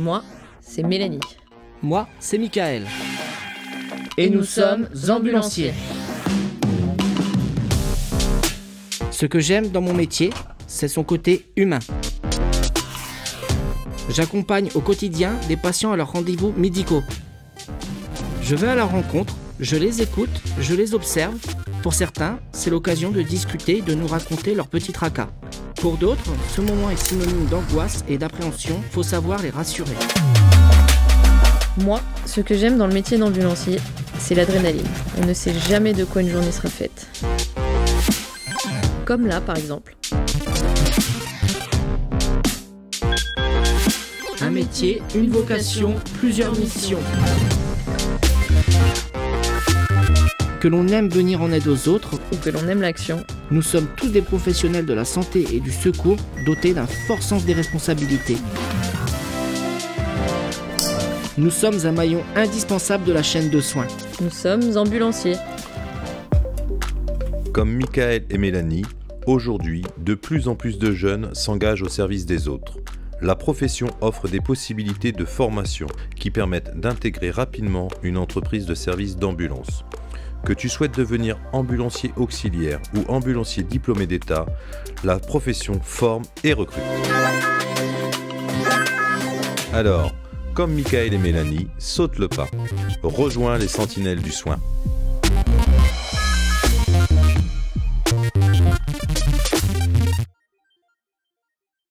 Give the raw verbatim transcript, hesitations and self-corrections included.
Moi, c'est Mélanie. Moi, c'est Michael. Et nous sommes ambulanciers. Ce que j'aime dans mon métier, c'est son côté humain. J'accompagne au quotidien des patients à leurs rendez-vous médicaux. Je vais à leur rencontre, je les écoute, je les observe. Pour certains, c'est l'occasion de discuter et de nous raconter leurs petits tracas. Pour d'autres, ce moment est synonyme d'angoisse et d'appréhension, faut savoir les rassurer. Moi, ce que j'aime dans le métier d'ambulancier, c'est l'adrénaline. On ne sait jamais de quoi une journée sera faite. Comme là, par exemple. Un métier, une vocation, plusieurs missions. Que l'on aime venir en aide aux autres, Ou que l'on aime l'action. nous sommes tous des professionnels de la santé et du secours dotés d'un fort sens des responsabilités. Nous sommes un maillon indispensable de la chaîne de soins. Nous sommes ambulanciers. Comme Michael et Mélanie, aujourd'hui, de plus en plus de jeunes s'engagent au service des autres. La profession offre des possibilités de formation qui permettent d'intégrer rapidement une entreprise de service d'ambulance. Que tu souhaites devenir ambulancier auxiliaire ou ambulancier diplômé d'État, la profession forme et recrute. Alors, comme Michael et Mélanie, saute le pas. Rejoins les sentinelles du soin.